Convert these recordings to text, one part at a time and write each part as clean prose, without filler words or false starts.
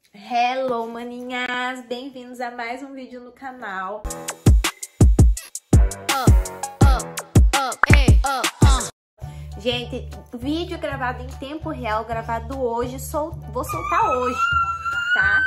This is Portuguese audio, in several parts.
Hello, maninhas! Bem-vindos a mais um vídeo no canal. Gente, vídeo gravado em tempo real, gravado hoje, vou soltar hoje, tá?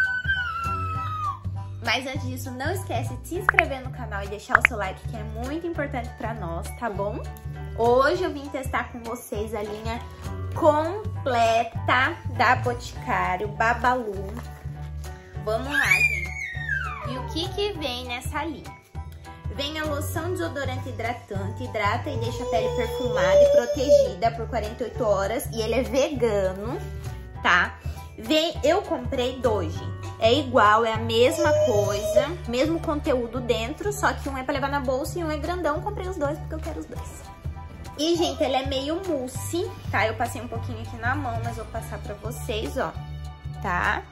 Mas antes disso, não esquece de se inscrever no canal e deixar o seu like, que é muito importante pra nós, tá bom? Hoje eu vim testar com vocês a linha completa da Boticário, Babalu. Vamos lá, gente. E o que vem nessa linha? Vem a loção desodorante hidratante, hidrata e deixa a pele perfumada e protegida por 48 horas. E ele é vegano, tá? Eu comprei dois, gente. É igual, é a mesma coisa, mesmo conteúdo dentro, só que um é pra levar na bolsa e um é grandão. Comprei os dois porque eu quero os dois. E, gente, ele é meio mousse, tá? Eu passei um pouquinho aqui na mão, mas vou passar pra vocês, ó, tá?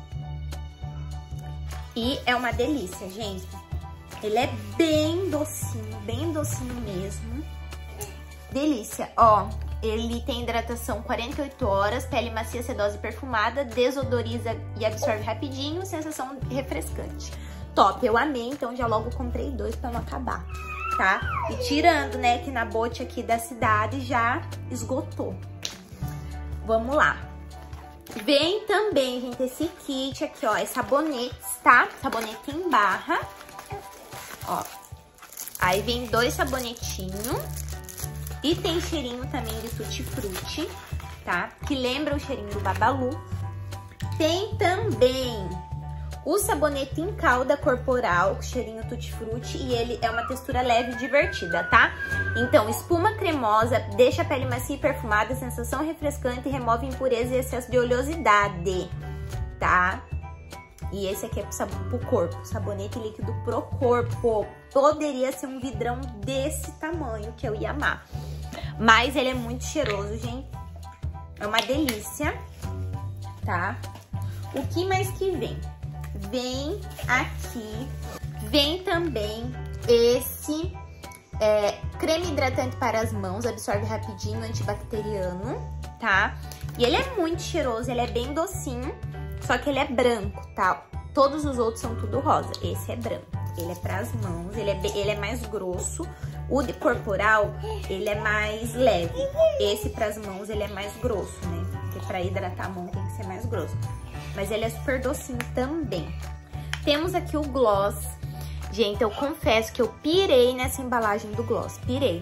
E é uma delícia, gente. Ele é bem docinho mesmo. Delícia, ó. Ele tem hidratação 48 horas, pele macia, sedosa e perfumada, desodoriza e absorve rapidinho, sensação refrescante. Top, eu amei, então já logo comprei dois pra não acabar, tá? E tirando, né, que na bote aqui da cidade já esgotou. Vamos lá. Vem também, gente, esse kit aqui, ó, é sabonetes, tá? Sabonete em barra, ó. Aí vem dois sabonetinhos e tem cheirinho também de tutti-frutti, tá? Que lembra o cheirinho do Babalu. Tem também o sabonete em calda corporal, com cheirinho tutti-frutti, e ele é uma textura leve e divertida, tá? Então, espuma cremosa, deixa a pele macia e perfumada, sensação refrescante, remove impureza e excesso de oleosidade, tá? E esse aqui é pro corpo, sabonete líquido pro corpo. Poderia ser um vidrão desse tamanho, que eu ia amar. Mas ele é muito cheiroso, gente. É uma delícia, tá? O que mais que vem? Vem aqui, vem também esse creme hidratante para as mãos, absorve rapidinho, antibacteriano, tá? E ele é muito cheiroso, ele é bem docinho, só que ele é branco, tá? Todos os outros são tudo rosa, esse é branco. Ele é para as mãos, ele é mais grosso. O de corporal, ele é mais leve. Esse para as mãos, ele é mais grosso, né? Porque para hidratar a mão tem que ser mais grosso. Mas ele é super docinho também. Temos aqui o gloss. Gente, eu confesso que eu pirei nessa embalagem do gloss. Pirei.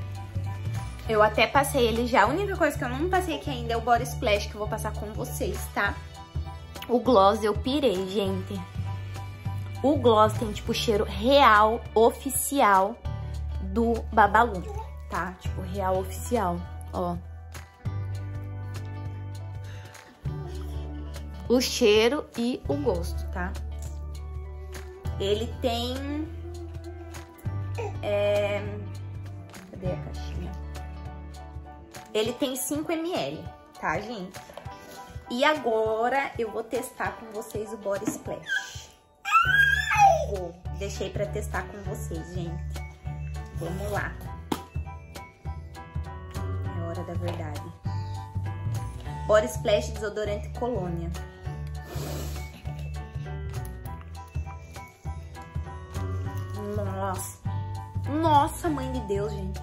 Eu até passei ele já. A única coisa que eu não passei aqui ainda é o Body Splash, que eu vou passar com vocês, tá? O gloss eu pirei, gente. O gloss tem, tipo, cheiro real, oficial do Babalu, tá? Tipo, real, oficial, ó. O cheiro e o gosto, tá? Ele tem... Cadê a caixinha? Ele tem 5 ml, tá, gente? E agora eu vou testar com vocês o Body Splash. Deixei pra testar com vocês, gente. Vamos lá. É hora da verdade. Body Splash desodorante Colônia. Nossa. Nossa, mãe de Deus, gente.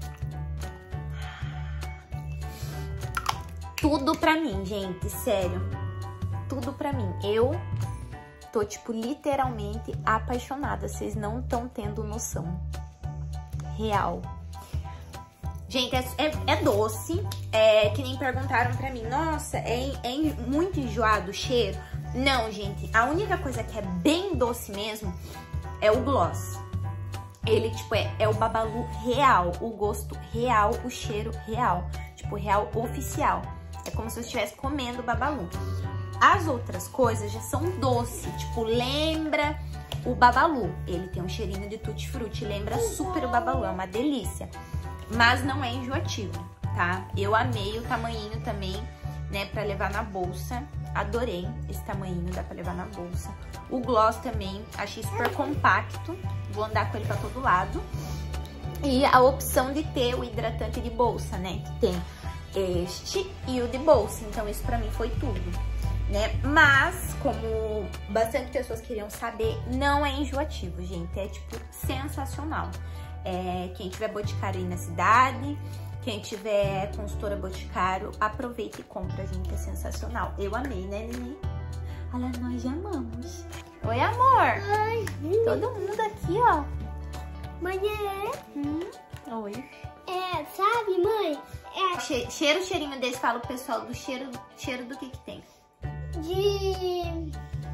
Tudo pra mim, gente, sério. Tudo pra mim. Eu tô, tipo, literalmente apaixonada. Vocês não estão tendo noção. Real. Gente, é doce. Que nem perguntaram pra mim. Nossa, é muito enjoado o cheiro? Não, gente. A única coisa que é bem doce mesmo é o gloss. Ele, tipo, é o Babalu real. O gosto real, o cheiro real. Tipo, real oficial. É como se eu estivesse comendo Babalu. As outras coisas já são doces, tipo, lembra o Babalu. Ele tem um cheirinho de tutti-frutti, lembra super o Babalu, é uma delícia. Mas não é enjoativo, tá? Eu amei o tamanhinho também, né, pra levar na bolsa. Adorei esse tamanhinho, dá pra levar na bolsa. O gloss também, achei super compacto. Vou andar com ele pra todo lado. E a opção de ter o hidratante de bolsa, né, que tem este e o de bolsa. Então isso pra mim foi tudo. né? Mas, como bastante pessoas queriam saber, não é enjoativo, gente. É, tipo, sensacional. Quem tiver Boticário aí na cidade, quem tiver consultora Boticário, aproveita e compra, gente. É sensacional. Eu amei, né, Neném? Olha, nós amamos. Oi, amor. Ai, Todo mundo aqui, ó. mãe, Oi. sabe, mãe? Cheirinho desse, fala pro pessoal do cheiro do que tem. De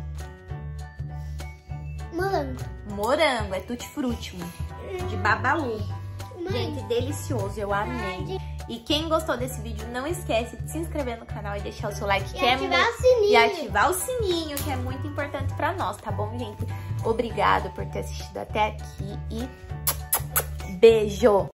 Morango, é tutti-frutti, de babalu. Mãe. Gente, delicioso, eu amei. E quem gostou desse vídeo, não esquece de se inscrever no canal e deixar o seu like, E ativar o sininho. E ativar o sininho, que é muito importante pra nós, tá bom, gente? Obrigado por ter assistido até aqui e beijo!